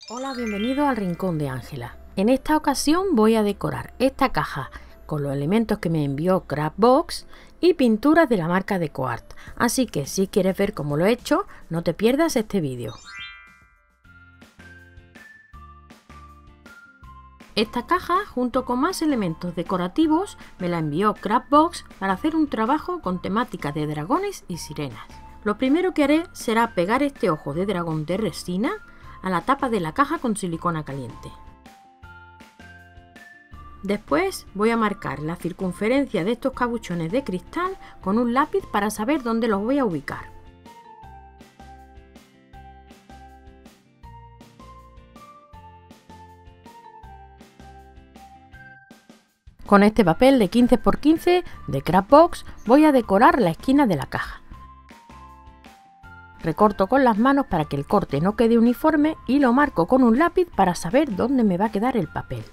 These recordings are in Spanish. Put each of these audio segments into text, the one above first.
Hola, bienvenido al Rincón de Ángela. En esta ocasión voy a decorar esta caja con los elementos que me envió Craftbox y pinturas de la marca DecoArt. Así que si quieres ver cómo lo he hecho, no te pierdas este vídeo. Esta caja, junto con más elementos decorativos, me la envió Craftbox para hacer un trabajo con temática de dragones y sirenas. Lo primero que haré será pegar este ojo de dragón de resina a la tapa de la caja con silicona caliente. Después voy a marcar la circunferencia de estos cabuchones de cristal con un lápiz para saber dónde los voy a ubicar. Con este papel de 15 x 15 de Craftbox voy a decorar la esquina de la caja. Recorto con las manos para que el corte no quede uniforme y lo marco con un lápiz para saber dónde me va a quedar el papel.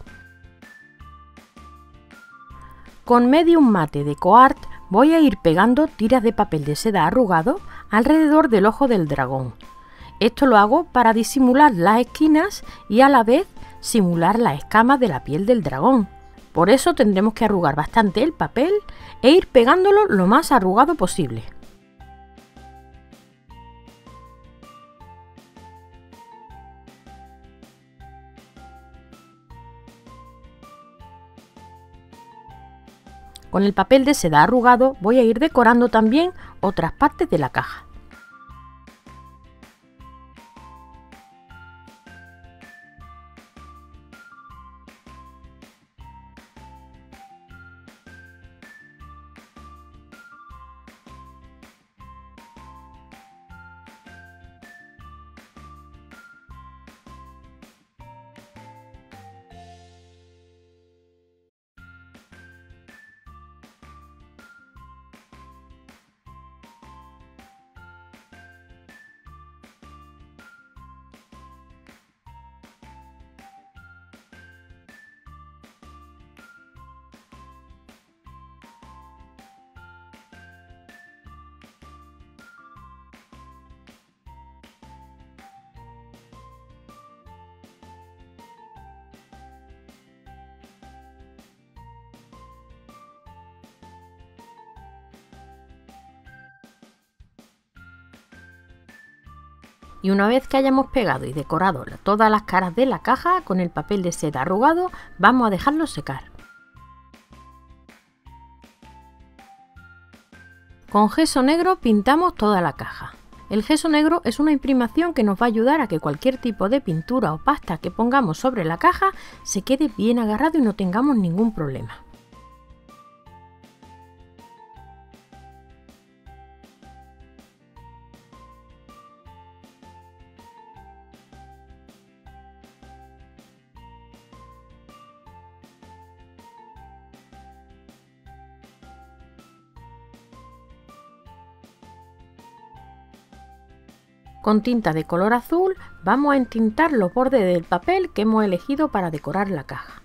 Con Medium Matte DecoArt voy a ir pegando tiras de papel de seda arrugado alrededor del ojo del dragón. Esto lo hago para disimular las esquinas y a la vez simular las escamas de la piel del dragón. Por eso tendremos que arrugar bastante el papel e ir pegándolo lo más arrugado posible. Con el papel de seda arrugado voy a ir decorando también otras partes de la caja. Y una vez que hayamos pegado y decorado todas las caras de la caja con el papel de seda arrugado, vamos a dejarlo secar. Con gesso negro pintamos toda la caja. El gesso negro es una imprimación que nos va a ayudar a que cualquier tipo de pintura o pasta que pongamos sobre la caja se quede bien agarrado y no tengamos ningún problema. Con tinta de color azul vamos a entintar los bordes del papel que hemos elegido para decorar la caja.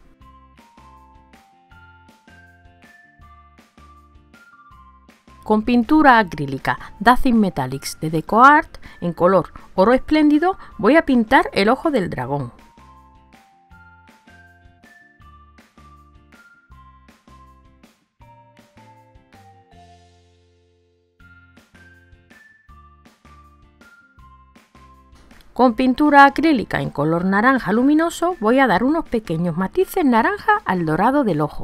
Con pintura acrílica Dazzing Metallics de DecoArt en color oro espléndido voy a pintar el ojo del dragón. Con pintura acrílica en color naranja luminoso voy a dar unos pequeños matices naranja al dorado del ojo.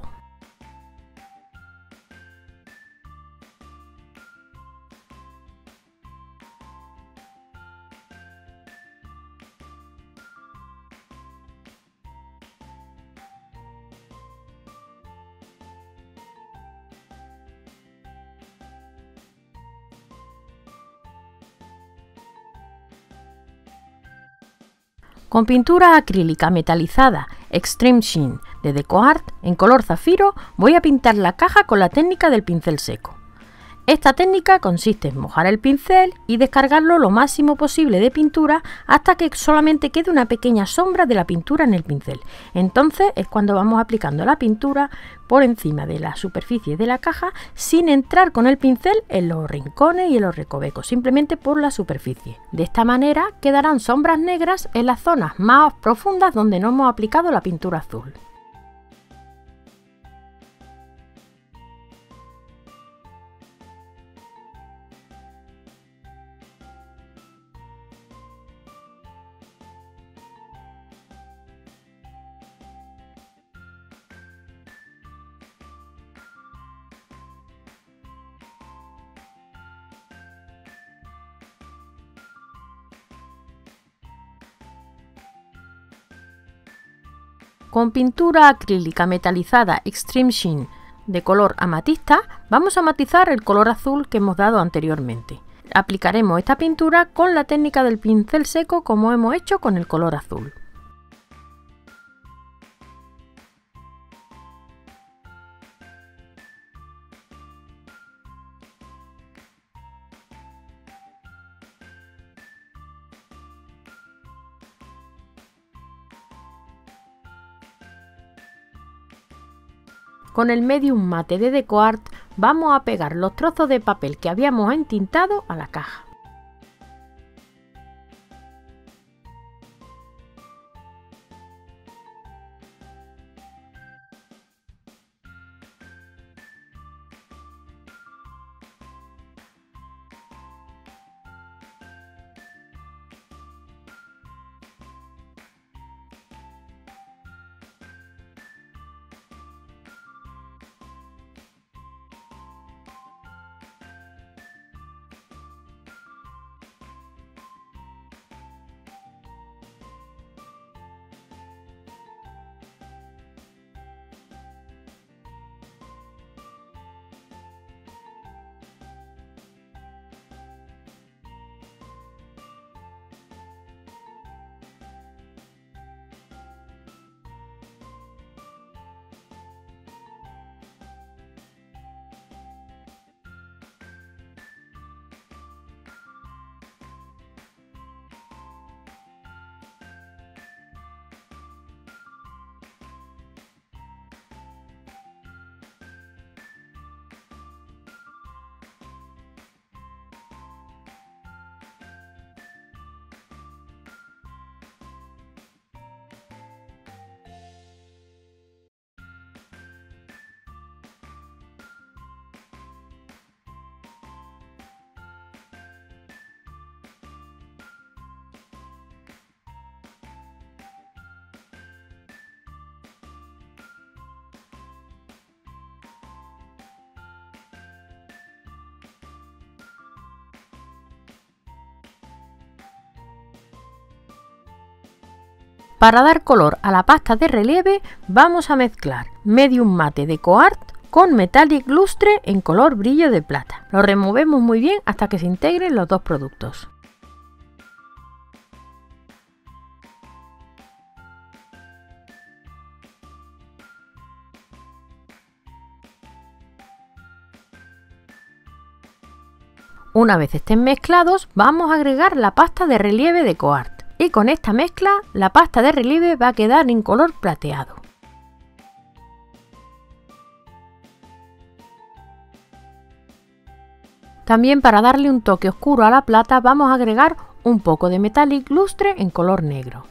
Con pintura acrílica metalizada Extreme Sheen de DecoArt en color zafiro voy a pintar la caja con la técnica del pincel seco. Esta técnica consiste en mojar el pincel y descargarlo lo máximo posible de pintura hasta que solamente quede una pequeña sombra de la pintura en el pincel. Entonces es cuando vamos aplicando la pintura por encima de la superficie de la caja sin entrar con el pincel en los rincones y en los recovecos, simplemente por la superficie. De esta manera quedarán sombras negras en las zonas más profundas donde no hemos aplicado la pintura azul. Con pintura acrílica metalizada Extreme Sheen de color amatista, vamos a matizar el color azul que hemos dado anteriormente. Aplicaremos esta pintura con la técnica del pincel seco como hemos hecho con el color azul. Con el medium mate de DecoArt vamos a pegar los trozos de papel que habíamos entintado a la caja. Para dar color a la pasta de relieve vamos a mezclar medium mate de DecoArt con metallic lustre en color brillo de plata. Lo removemos muy bien hasta que se integren los dos productos. Una vez estén mezclados, vamos a agregar la pasta de relieve de DecoArt. Y con esta mezcla, la pasta de relieve va a quedar en color plateado. También para darle un toque oscuro a la plata vamos a agregar un poco de metallic lustre en color negro.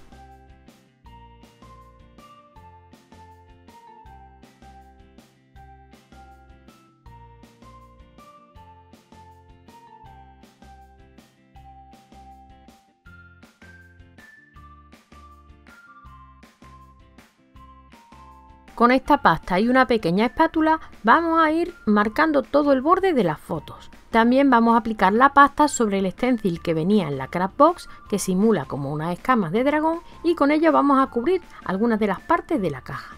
Con esta pasta y una pequeña espátula vamos a ir marcando todo el borde de las fotos. También vamos a aplicar la pasta sobre el stencil que venía en la Craft Box, que simula como unas escamas de dragón, y con ello vamos a cubrir algunas de las partes de la caja.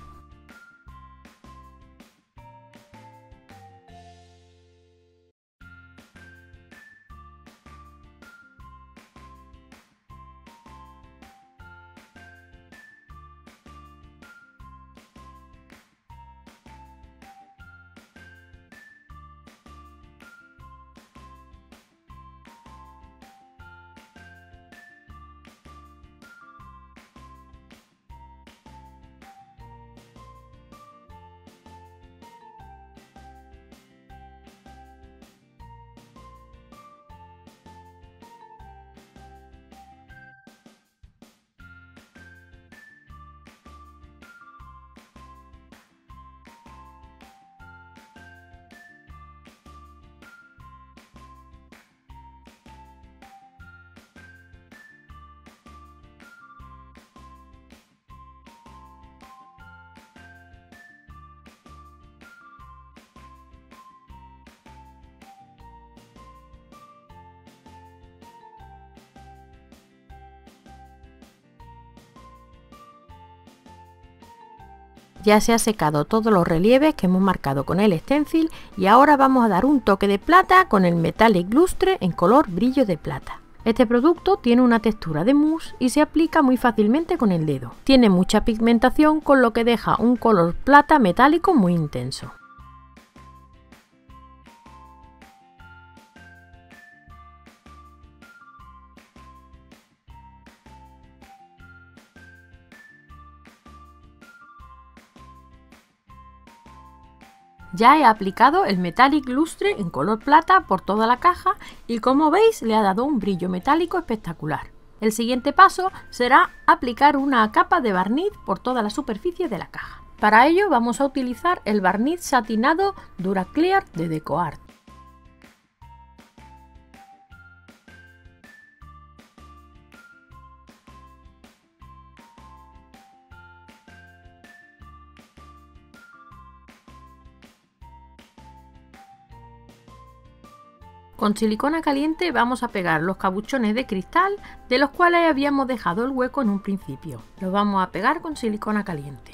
Ya se ha secado todos los relieves que hemos marcado con el stencil y ahora vamos a dar un toque de plata con el Metallic Lustre en color brillo de plata. Este producto tiene una textura de mousse y se aplica muy fácilmente con el dedo. Tiene mucha pigmentación, con lo que deja un color plata metálico muy intenso. Ya he aplicado el Metallic Lustre en color plata por toda la caja y como veis le ha dado un brillo metálico espectacular. El siguiente paso será aplicar una capa de barniz por toda la superficie de la caja. Para ello vamos a utilizar el barniz satinado Duraclear de DecoArt. Con silicona caliente vamos a pegar los cabuchones de cristal de los cuales habíamos dejado el hueco en un principio. Los vamos a pegar con silicona caliente.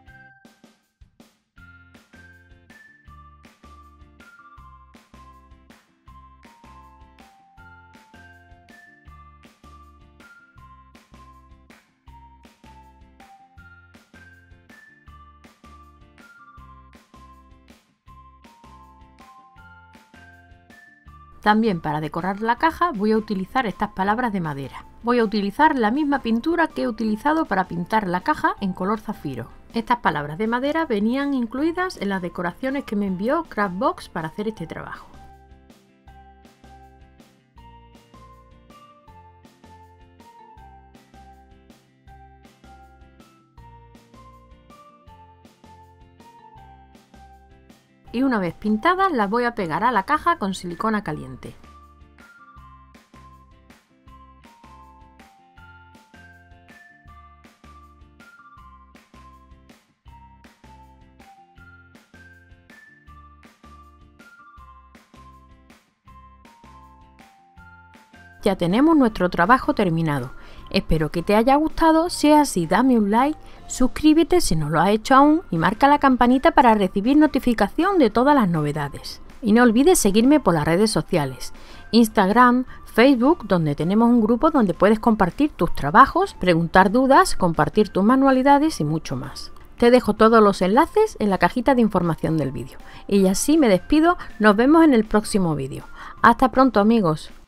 También para decorar la caja voy a utilizar estas palabras de madera. Voy a utilizar la misma pintura que he utilizado para pintar la caja en color zafiro. Estas palabras de madera venían incluidas en las decoraciones que me envió Craftbox para hacer este trabajo. Y una vez pintadas las voy a pegar a la caja con silicona caliente. Ya tenemos nuestro trabajo terminado. Espero que te haya gustado, si es así dame un like, suscríbete si no lo has hecho aún y marca la campanita para recibir notificación de todas las novedades. Y no olvides seguirme por las redes sociales, Instagram, Facebook, donde tenemos un grupo donde puedes compartir tus trabajos, preguntar dudas, compartir tus manualidades y mucho más. Te dejo todos los enlaces en la cajita de información del vídeo. Y así me despido, nos vemos en el próximo vídeo. Hasta pronto amigos.